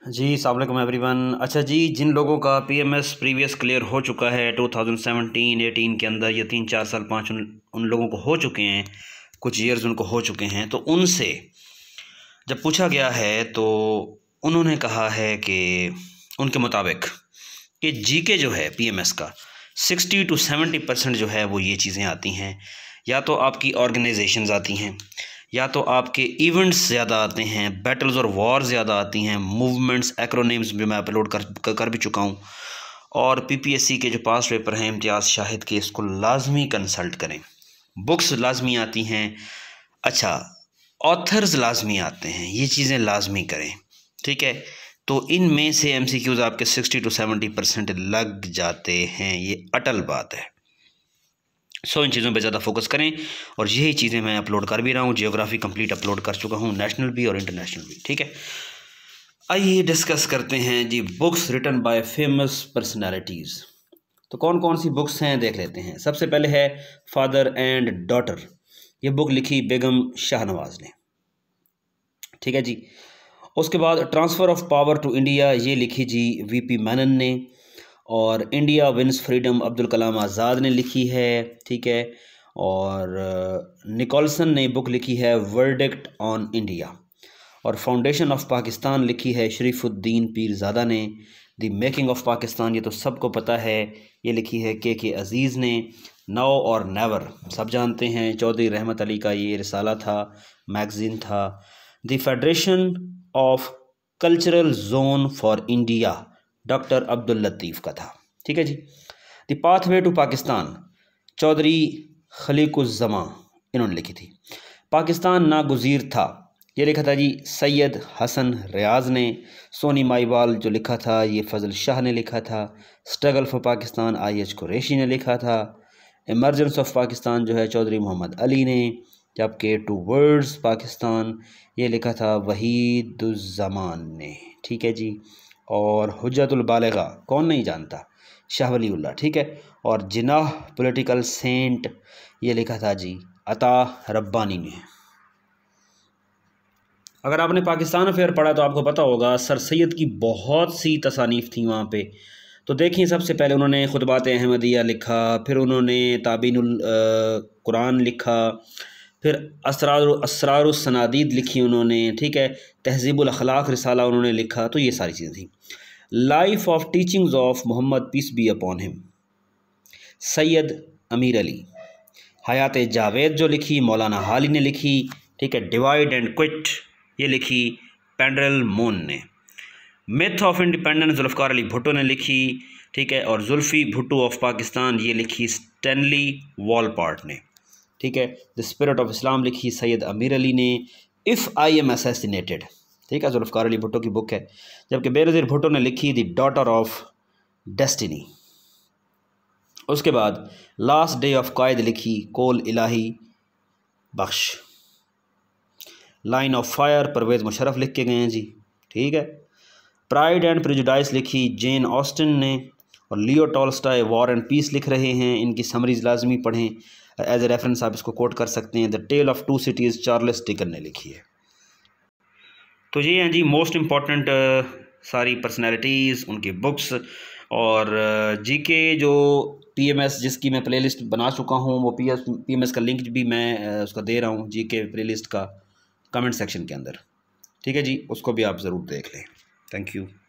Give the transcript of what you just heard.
जी अस्सलाम वालेकुम एवरीवन। अच्छा जी, जिन लोगों का पीएमएस प्रीवियस क्लियर हो चुका है 2017-18 के अंदर, या 3-4 साल 5 उन लोगों को हो चुके हैं, कुछ ईयर्स उनको हो चुके हैं, तो उनसे जब पूछा गया है तो उन्होंने कहा है कि उनके मुताबिक कि जीके जो है पीएमएस का 60 to 70% जो है वो ये चीज़ें आती हैं, या तो आपकी ऑर्गेनाइजेशंस आती हैं, या तो आपके इवेंट्स ज़्यादा आते हैं, बैटल्स और वॉर ज़्यादा आती हैं, मूवमेंट्स, एक्रोनिम्स भी मैं अपलोड कर भी चुका हूँ। और पीपीएससी के जो पास पेपर हैं इम्तियाज़ शाहिद के, इसको लाजमी कंसल्ट करें। बुक्स लाजमी आती हैं। अच्छा, ऑथर्स लाजमी आते हैं, ये चीज़ें लाजमी करें, ठीक है। तो इनमें से एमसीक्यूज़ आपके 60 to 70% लग जाते हैं, ये अटल बात है। इन चीज़ों पे ज़्यादा फोकस करें, और यही चीज़ें मैं अपलोड कर भी रहा हूँ। जियोग्राफी कंप्लीट अपलोड कर चुका हूँ, नेशनल भी और इंटरनेशनल भी, ठीक है। आइए डिस्कस करते हैं जी, books written by famous personalities. तो कौन कौन सी बुक्स हैं देख लेते हैं। सबसे पहले है फादर एंड डॉटर, ये बुक लिखी बेगम शाहनवाज ने, ठीक है जी। उसके बाद transfer of power to India, ये लिखी जी वीपी मेनन ने। और India wins freedom Abdul Kalam Azad ने लिखी है, ठीक है। और निकोलसन ने बुक लिखी है वर्डिक्ट ऑन इंडिया। और फाउंडेशन ऑफ पाकिस्तान लिखी है शरीफुद्दीन पीरज़ादा ने। द मेकिंग ऑफ पाकिस्तान, ये तो सबको पता है, ये लिखी है के अज़ीज़ ने। नाउ और नेवर सब जानते हैं, चौधरी रहमत अली का ये रिसाला था, मैगज़ीन था। The federation of cultural zone for India, doctor Abdul Latif का था, ठीक है जी। The pathway to Pakistan, Chaudhry Khaliquzzaman, इन्होंने लिखी थी। पाकिस्तान नागुज़ीर था, ये लिखा था जी सैयद हसन रियाज ने। सोनी माईवाल जो लिखा था ये फजल शाह ने लिखा था। Struggle for Pakistan IH Qureshi ने लिखा था। इमरजेंस ऑफ पाकिस्तान जो है चौधरी मोहम्मद अली ने। जबकि टूवर्ड्स पाकिस्तान ये लिखा था वहीदुज़्ज़मान ने, ठीक है जी। और हुज्जतुल बालिगा कौन नहीं जानता, शाह वलीउल्लाह, ठीक है। और जिनाह पॉलिटिकल सेंट, ये लिखा था जी अता रब्बानी ने। अगर आपने पाकिस्तान अफेयर पढ़ा तो आपको पता होगा सर सैयद की बहुत सी तसानीफ़ थी वहाँ पे। तो देखिए, सबसे पहले उन्होंने खुतबात अहमदिया लिखा, फिर उन्होंने ताबीनुल कुरान लिखा, फिर असरारुस सनादीद लिखी उन्होंने, ठीक है। तहज़ीबुल अखलाक रिसाला उन्होंने लिखा। तो ये सारी चीज़ें थी। Life of teachings of Mohammad peace be upon him, Syed Amir Ali. हयात जावेद जो लिखी मौलाना हाली ने लिखी, ठीक है। डिवाइड एंड क्विट, ये लिखी पेंड्रल मून ने। Myth of independence Zulfikar Ali Bhutto ने लिखी, ठीक है। और जुल्फ़ी भुट्टो ऑफ पाकिस्तान, ये लिखी स्टैनली वॉलपार्ट ने, ठीक है। द स्पिरिट ऑफ इस्लाम लिखी सैयद अमीर अली ने। इफ़ आई एम असैसिनेटेड, ठीक है, जुल्फ़िकार अली भुट्टो की बुक है। जबकि बेनज़ीर भुट्टो ने लिखी द डॉटर ऑफ डेस्टिनी। उसके बाद लास्ट डे ऑफ कायद लिखी कोल Ilahi Bakhsh. Line of fire Pervez Musharraf लिख के गए हैं जी, ठीक है। प्राइड एंड प्रेजुडाइस लिखी जेन ऑस्टिन ने। और Leo Tolstoy war and peace लिख रहे हैं, इनकी समरीज लाजमी पढ़ें, एज ए रेफरेंस आप इसको कोट कर सकते हैं। The tale of two cities Charles Dickens ने लिखी है। तो ये हैं जी मोस्ट इम्पॉर्टेंट सारी पर्सनैलिटीज़, उनकी बुक्स। और जीके जो पीएमएस जिसकी मैं प्लेलिस्ट बना चुका हूँ, वो पीएमएस का लिंक भी मैं उसका दे रहा हूँ जीके प्लेलिस्ट का, कमेंट सेक्शन के अंदर, ठीक है जी। उसको भी आप ज़रूर देख लें। Thank you.